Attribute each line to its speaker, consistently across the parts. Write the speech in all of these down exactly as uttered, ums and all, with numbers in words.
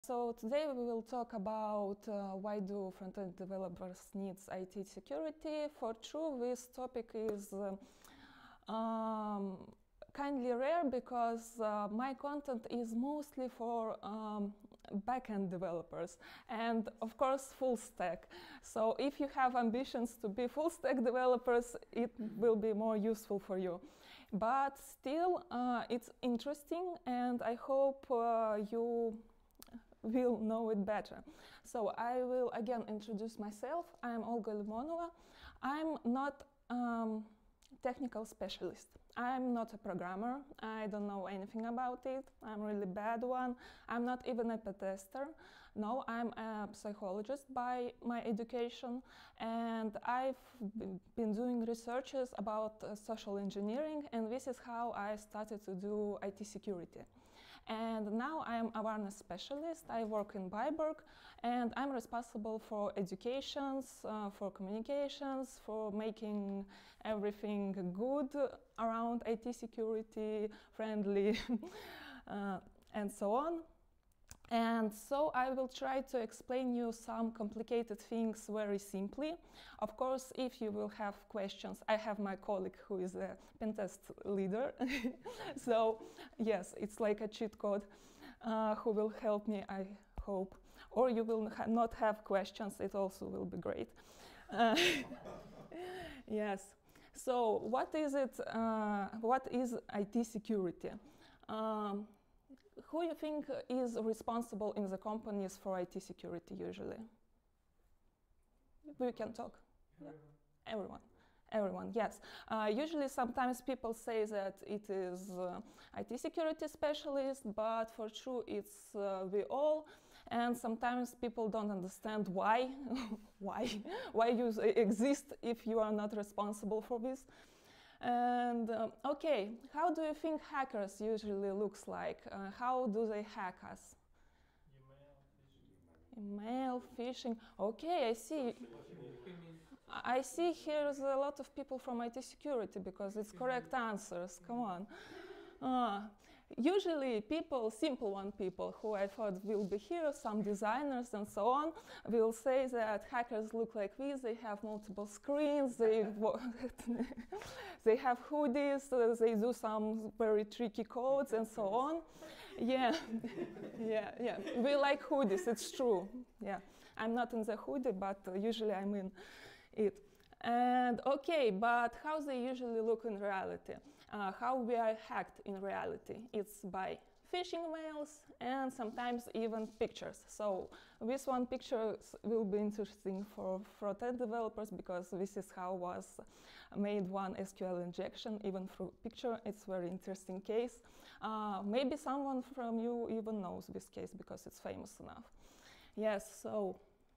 Speaker 1: So today we will talk about uh, why do front-end developers need I T security. For true, this topic is uh, um, kindly rare because uh, my content is mostly for um, back-end developers and of course full stack. So if you have ambitions to be full stack developers, it will be more useful for you. But still, uh, it's interesting, and I hope uh, you will know it better. So I will again introduce myself. I'm Olga Limonova. I'm not a um, technical specialist. I'm not a programmer. I don't know anything about it. I'm a really bad one. I'm not even a pen tester. No, I'm a psychologist by my education, and I've been doing researches about uh, social engineering, and this is how I started to do I T security. And now I'm awareness specialist. I work in Viborg, and I'm responsible for educations, uh, for communications, for making everything good around I T security, friendly, uh, and so on. And so I will try to explain you some complicated things very simply. Of course, if you will have questions, I have my colleague who is a pentest leader. So yes, it's like a cheat code uh, who will help me, I hope. Or you will ha not have questions, it also will be great. Uh, yes. So what is it? Uh, what is I T security? Um, Who you think is responsible in the companies for I T security usually? We can talk.
Speaker 2: Everyone.
Speaker 1: Yeah. Everyone. Everyone, yes. Uh, usually sometimes people say that it is uh, I T security specialist, but for true it's uh, we all. And sometimes people don't understand why, why, why you exist if you are not responsible for this. And um, okay, how do you think hackers usually looks like? Uh, how do they hack us?
Speaker 2: Email, phishing.
Speaker 1: Email, phishing. Okay, I see. I see here's a lot of people from I T security because it's correct answers. Come on. Uh, usually people, simple one people who I thought will be here, some designers and so on, will say that hackers look like this, they have multiple screens, they, they have hoodies, uh, they do some very tricky codes and so on. Yeah, yeah, yeah, we like hoodies, it's true. Yeah, I'm not in the hoodie, but uh, usually I'm in it. And okay, but how they usually look in reality? Uh, how we are hacked in reality? It's by phishing mails and sometimes even pictures. So this one picture will be interesting for front-end developers because this is how was made one S Q L injection, even through picture. It's very interesting case. Uh, maybe someone from you even knows this case because it's famous enough. Yes, so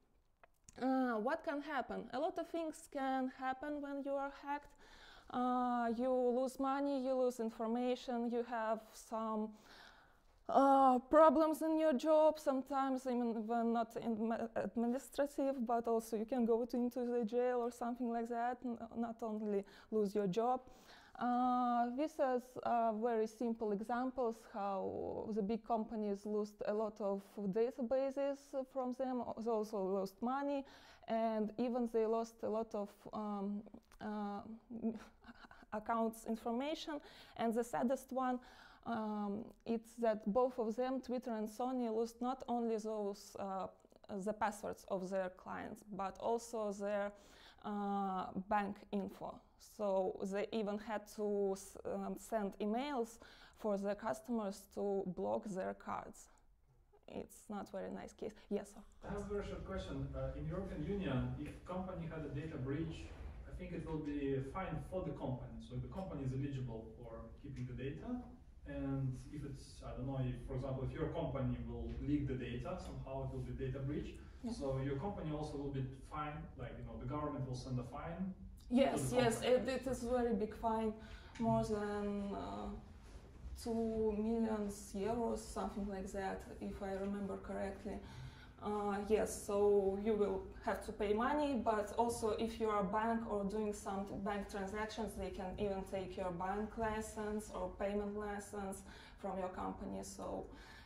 Speaker 1: Uh, what can happen? A lot of things can happen when you are hacked. Uh, you lose money, you lose information, you have some uh, problems in your job, sometimes even when not in administrative, but also you can go to, into the jail or something like that, not only lose your job. Uh, this is uh, very simple examples how the big companies lost a lot of databases from them, they also lost money, and even they lost a lot of um, uh, accounts information. And the saddest one, um, it's that both of them, Twitter and Sony, lost not only those uh, the passwords of their clients, but also their uh, bank info. So they even had to um, send emails for their customers to block their cards. It's not very nice case. Yes, sir.
Speaker 2: I have a very short question. Uh, in European Union, if company had a data breach, I think it will be fine for the company. So the company is eligible for keeping the data. And if it's, I don't know, if, for example, if your company will leak the data, somehow it will be data breach. Yeah. So your company also will be fine, like, you know, the government will send a fine.
Speaker 1: Yes, yes, it, it is very big fine, more than uh, two millions euros, something like that, if I remember correctly. Uh, yes, so you will have to pay money, but also if you are a bank or doing some bank transactions, they can even take your bank license or payment license from your company. So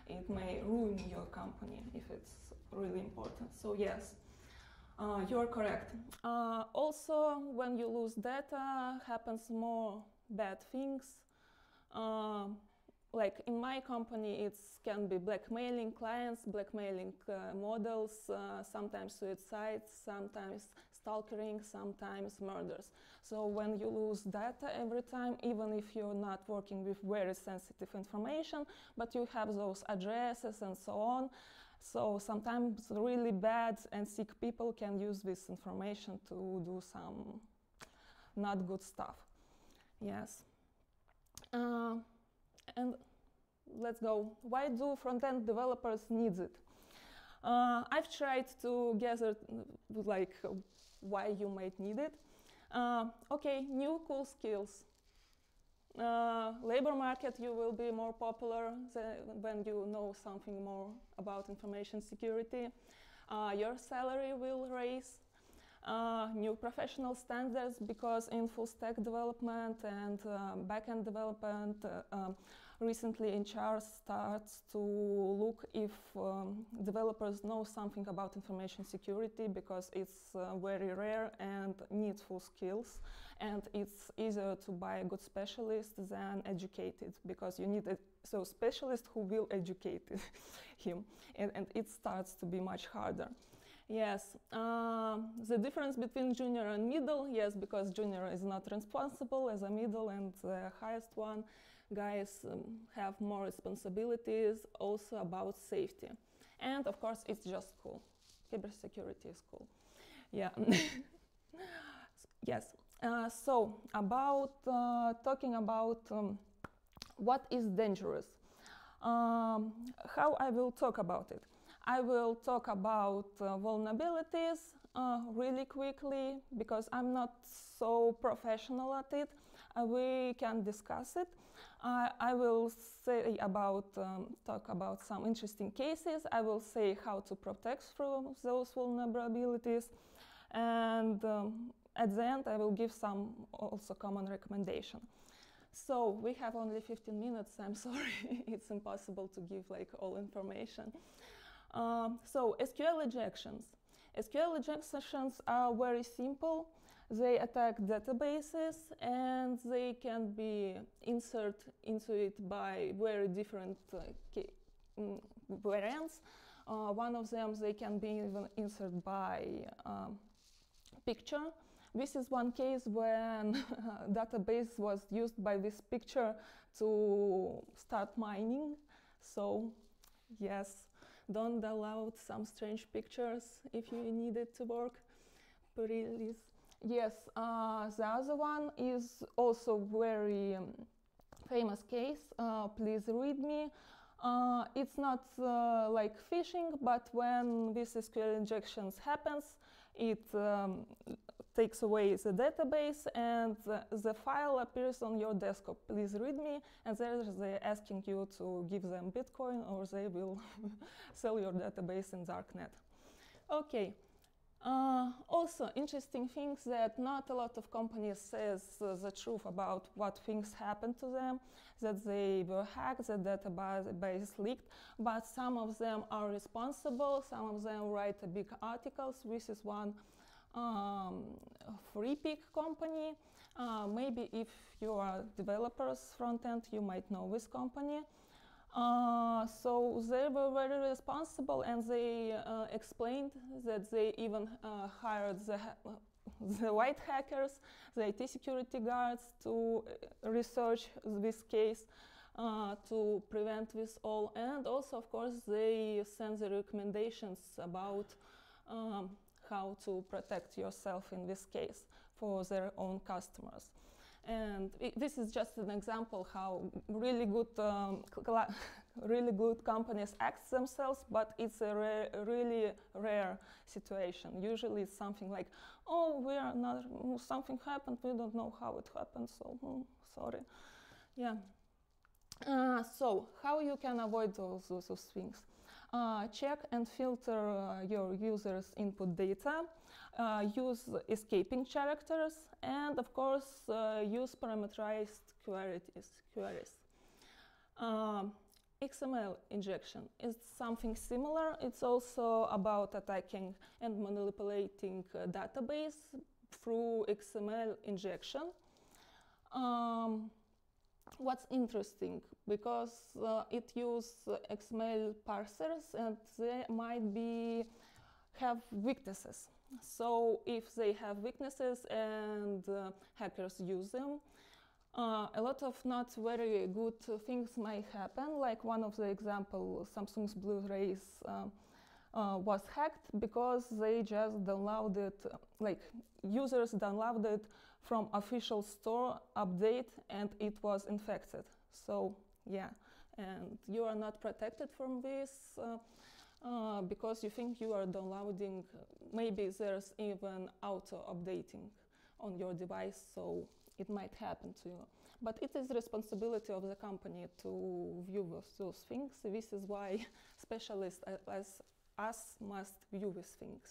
Speaker 1: it may ruin your company if it's really important. So yes, uh, you're correct. Uh, also, when you lose data, happens more bad things. Uh, like in my company, it can be blackmailing clients, blackmailing uh, models, uh, sometimes suicides, sometimes stalking, sometimes murders. So when you lose data every time, even if you're not working with very sensitive information, but you have those addresses and so on, so sometimes really bad and sick people can use this information to do some not good stuff. Yes. Uh, and let's go. Why do front-end developers need it? Uh, I've tried to gather like why you might need it. Uh, okay, new cool skills. Uh, labor market, you will be more popular when you know something more about information security. Uh, your salary will raise. Uh, new professional standards, because in full stack development and uh, backend development, uh, um, recently H R starts to look if um, developers know something about information security, because it's uh, very rare and needs full skills, and it's easier to buy a good specialist than educated, because you need a so specialist who will educate him, and, and it starts to be much harder. Yes, uh, the difference between junior and middle, yes, because junior is not responsible as a middle, and the highest one guys um, have more responsibilities, also about safety. And of course, it's just cool. Cybersecurity is cool. Yeah. Yes. Uh, so about uh, talking about um, what is dangerous. Um, how I will talk about it. I will talk about uh, vulnerabilities uh, really quickly, because I'm not so professional at it. Uh, we can discuss it. Uh, I will say about, um, talk about some interesting cases. I will say how to protect from those vulnerabilities. And um, at the end, I will give some also common recommendation. So we have only fifteen minutes. I'm sorry, it's impossible to give like all information. Um, so S Q L injections. S Q L injections are very simple. They attack databases, and they can be inserted into it by very different uh, mm, variants. Uh, one of them, they can be even inserted by um, picture. This is one case when a database was used by this picture to start mining. So yes, don't allow some strange pictures if you need it to work. Please. Yes, uh, the other one is also very um, famous case. Uh, please read me. Uh, it's not uh, like phishing, but when this S Q L injections happens, it um, takes away the database, and the, the file appears on your desktop. Please read me, and there they're asking you to give them Bitcoin, or they will sell your database in darknet. Okay. Uh, also, interesting things that not a lot of companies says uh, the truth about what things happened to them, that they were hacked, the database leaked, but some of them are responsible, some of them write a big articles. This is one um, free pick company. Uh, maybe if you are developers front-end, you might know this company. Uh, so they were very responsible, and they uh, explained that they even uh, hired the, ha the white hackers, the I T security guards, to research this case, uh, to prevent this all. And also, of course, they sent the recommendations about um, how to protect yourself in this case for their own customers. And it, this is just an example how really good, um, really good companies act themselves, but it's a rare, really rare situation. Usually it's something like, oh, we are not, something happened, we don't know how it happened, so mm, sorry. Yeah. Uh, so how you can avoid those, those, those things? Uh, check and filter uh, your users' input data. Uh, use escaping characters, and of course uh, use parameterized queries. queries. Um, X M L injection is something similar. It's also about attacking and manipulating a database through X M L injection. Um, what's interesting, because uh, it uses uh, X M L parsers and they might be have weaknesses. So if they have weaknesses and uh, hackers use them, uh, a lot of not very good uh, things might happen. Like one of the example, Samsung's Blu-rays um, uh, was hacked because they just downloaded, uh, like users downloaded from official store update and it was infected. So yeah, and you are not protected from this uh, uh, because you think you are downloading, maybe there's even auto updating on your device, so it might happen to you. But it is the responsibility of the company to view those, those things. This is why specialists as us must view these things.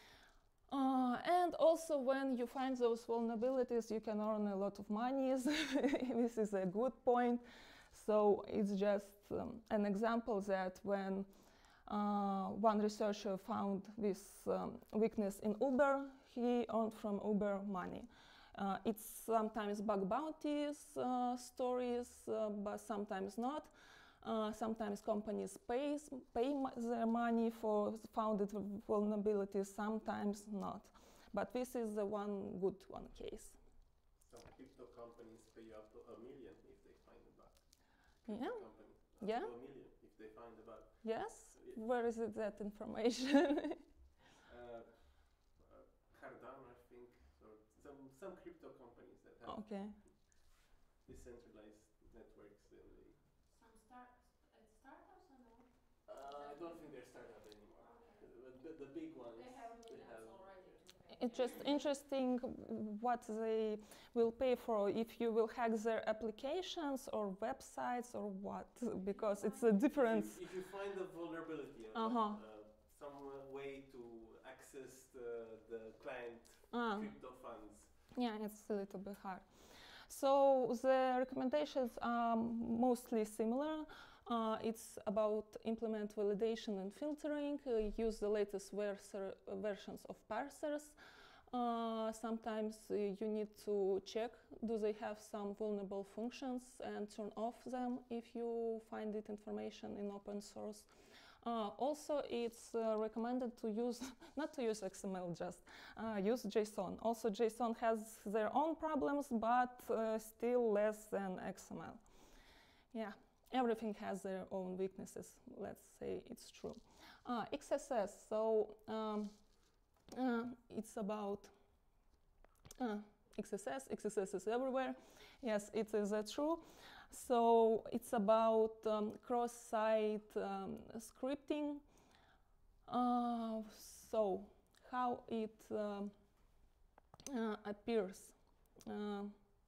Speaker 1: Uh, and also when you find those vulnerabilities, you can earn a lot of money. This is a good point. So it's just um, an example that when uh, one researcher found this um, weakness in Uber, he earned from Uber money. Uh, it's sometimes bug bounties uh, stories, uh, but sometimes not. Uh, sometimes companies pays, pay their money for founded vulnerabilities, sometimes not. But this is the one good one case.
Speaker 3: Some crypto companies pay you up to a million if they find a bug.
Speaker 1: Yeah.
Speaker 3: Company, up
Speaker 1: Yeah.
Speaker 3: to a million if they find a bug.
Speaker 1: Yes?
Speaker 3: Yeah.
Speaker 1: Where is it, that information?
Speaker 3: uh, uh, Cardano, I think, or some, some crypto companies that have
Speaker 1: Okay.
Speaker 3: decentralized networks. And they
Speaker 4: Some start, uh, startups or no?
Speaker 3: Uh, I don't think they're startup anymore.
Speaker 4: Okay.
Speaker 3: But the, the big ones,
Speaker 4: They have
Speaker 3: they
Speaker 4: millions
Speaker 3: have.
Speaker 4: already.
Speaker 1: It's just interesting what they will pay for, if you will hack their applications or websites or what, because it's a difference.
Speaker 3: If you, if you find a vulnerability, uh,
Speaker 1: Uh-huh.
Speaker 3: uh, some uh, way to access the, the client
Speaker 1: Ah.
Speaker 3: crypto funds.
Speaker 1: Yeah, it's a little bit hard. So the recommendations are mostly similar. Uh, it's about implement validation and filtering, uh, use the latest verser, uh, versions of parsers. Uh, sometimes uh, you need to check, do they have some vulnerable functions, and turn off them if you find it information in open source. Uh, also, it's uh, recommended to use, not to use X M L just, uh, use JSON. Also, JSON has their own problems, but uh, still less than X M L. Yeah, everything has their own weaknesses, let's say it's true. Uh, X S S, so um, uh, it's about uh, X S S, X S S is everywhere. Yes, it is uh, true. So it's about um, cross-site um, scripting. Uh, so how it um, uh, appears. Uh,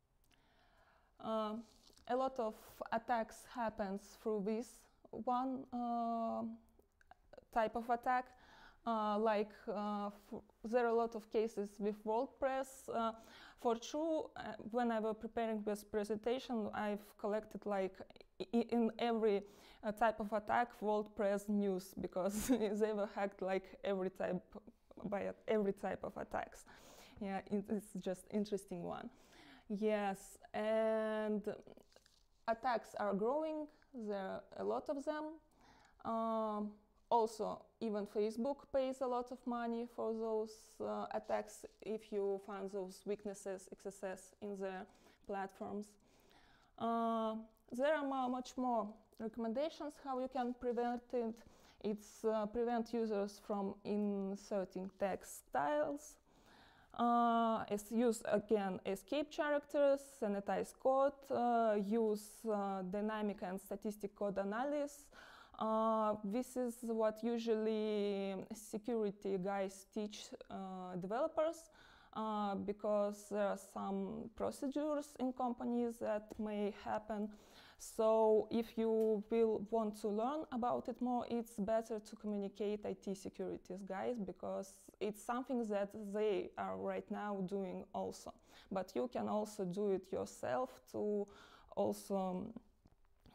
Speaker 1: uh, a lot of attacks happens through this one uh, type of attack. Uh, like uh, there are a lot of cases with WordPress. Uh, for true, uh, when I was preparing this presentation, I've collected like I in every uh, type of attack WordPress news, because they were hacked like every type by every type of attacks. Yeah, it, it's just interesting one. Yes, and attacks are growing. There are a lot of them. Um, Also, even Facebook pays a lot of money for those uh, attacks if you find those weaknesses, X S S, in their platforms. Uh, there are much more recommendations how you can prevent it. It's uh, prevent users from inserting text styles. Uh, it's use again escape characters, sanitize code, uh, use uh, dynamic and statistic code analysis. Uh, this is what usually security guys teach uh, developers, uh, because there are some procedures in companies that may happen. So if you will want to learn about it more, it's better to communicate I T securities guys, because it's something that they are right now doing also. But you can also do it yourself to also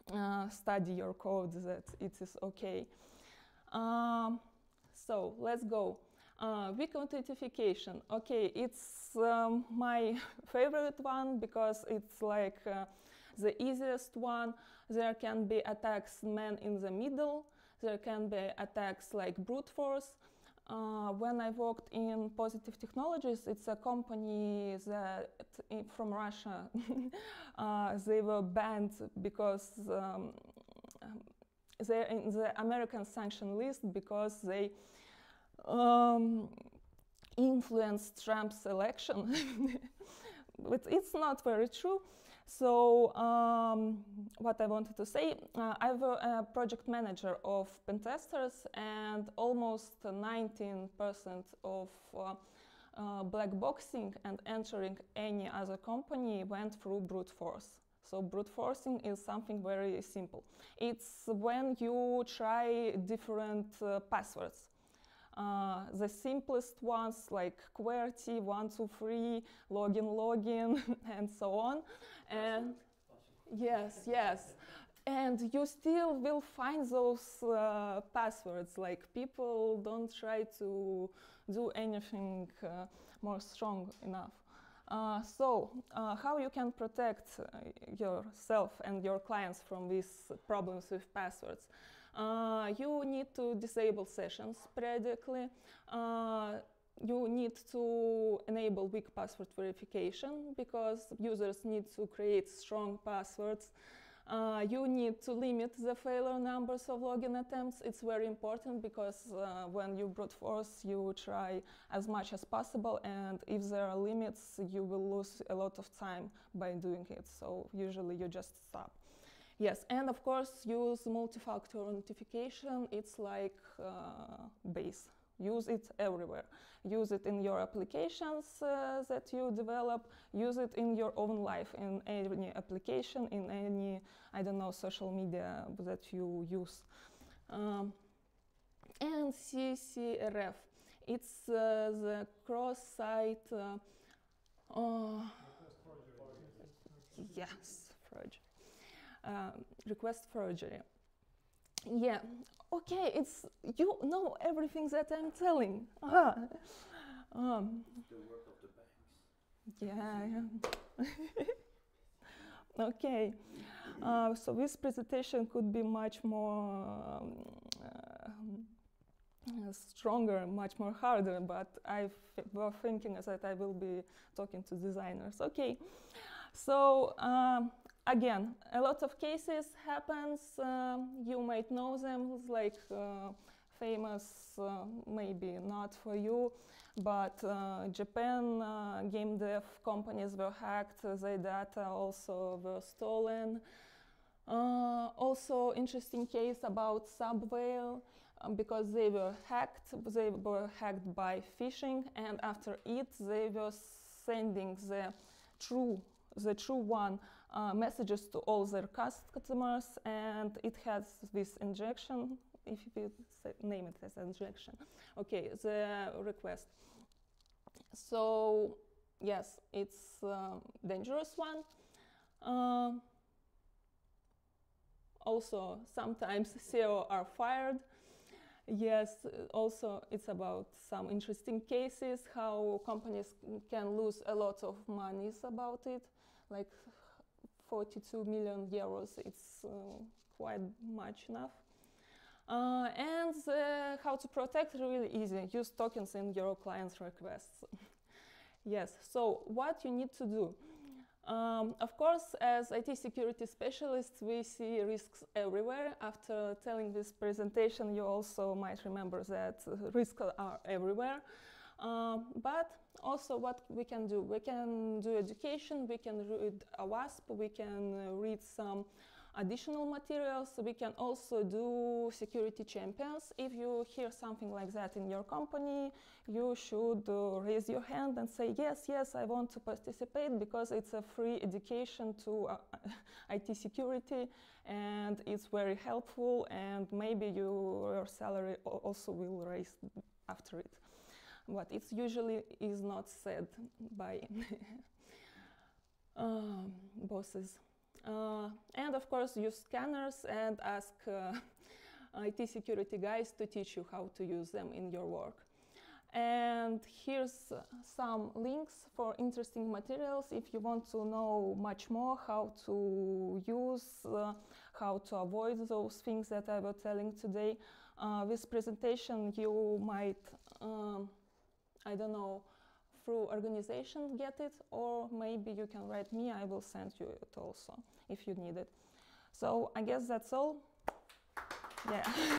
Speaker 1: uh, study your code that it is okay. Um, so let's go. Uh, weak authentication. Okay, it's um, my favorite one because it's like uh, the easiest one. There can be attacks man in the middle. There can be attacks like brute force. Uh, when I worked in Positive Technologies, it's a company that in, from Russia. uh, they were banned because um, they're in the American sanction list because they um, influenced Trump's election. But it's not very true. So um, what I wanted to say, uh, I'm a project manager of pentesters, and almost nineteen percent of uh, uh, black boxing and entering any other company went through brute force. So brute forcing is something very simple. It's when you try different uh, passwords. Uh, the simplest ones like QWERTY, one two three, login, login, and so on. And yes, yes. And you still will find those uh, passwords. Like people don't try to do anything uh, more strong enough. Uh, so, uh, how you can protect uh, yourself and your clients from these problems with passwords? Uh, you need to disable sessions periodically. Uh, you need to enable weak password verification because users need to create strong passwords. Uh, you need to limit the failure numbers of login attempts. It's very important because uh, when you brute force, you try as much as possible, and if there are limits, you will lose a lot of time by doing it. So usually you just stop. Yes, and of course use multi-factor authentication. It's like uh, base. Use it everywhere. Use it in your applications uh, that you develop. Use it in your own life, in any application, in any, I don't know, social media that you use. Um, and C C R F. It's uh, the cross-site. Uh, uh, yes, forgery. Uh, request forgery. Yeah. Okay, it's you know everything that I'm telling. Ah. Um,
Speaker 3: The work of the banks.
Speaker 1: yeah. yeah. Okay. Uh, so this presentation could be much more um, uh, stronger, much more harder, but I was thinking that I will be talking to designers. Okay. So. Um, Again, a lot of cases happens, um, you might know them, like uh, famous, uh, maybe not for you, but uh, Japan uh, game dev companies were hacked, their data also were stolen. Uh, also interesting case about Subway, um, because they were hacked, they were hacked by phishing, and after it they were sending the true, the true one Uh, messages to all their customers, and it has this injection, if you say, name it as injection. Okay, the request. So, yes, it's a dangerous one. Uh, also, sometimes C E O are fired. Yes, also it's about some interesting cases, how companies can lose a lot of money about it, like forty-two million euros, it's uh, quite much enough. Uh, and uh, how to protect, really easy. Use tokens in your client's requests. Yes, so what you need to do. Um, of course, as I T security specialists, we see risks everywhere. After telling this presentation, you also might remember that risks are everywhere. Um, but also what we can do, we can do education, we can read a WASP, we can uh, read some additional materials, we can also do security champions. If you hear something like that in your company, you should uh, raise your hand and say, yes, yes, I want to participate, because it's a free education to uh, I T security, and it's very helpful, and maybe you, your salary also will raise after it. But it usually is not said by um, bosses. Uh, and of course, use scanners and ask uh, I T security guys to teach you how to use them in your work. And here's uh, some links for interesting materials if you want to know much more how to use, uh, how to avoid those things that I was telling today. Uh, this presentation you might, um, I don't know, through organization get it, or maybe you can write me, I will send you it also if you need it. So I guess that's all. Yeah.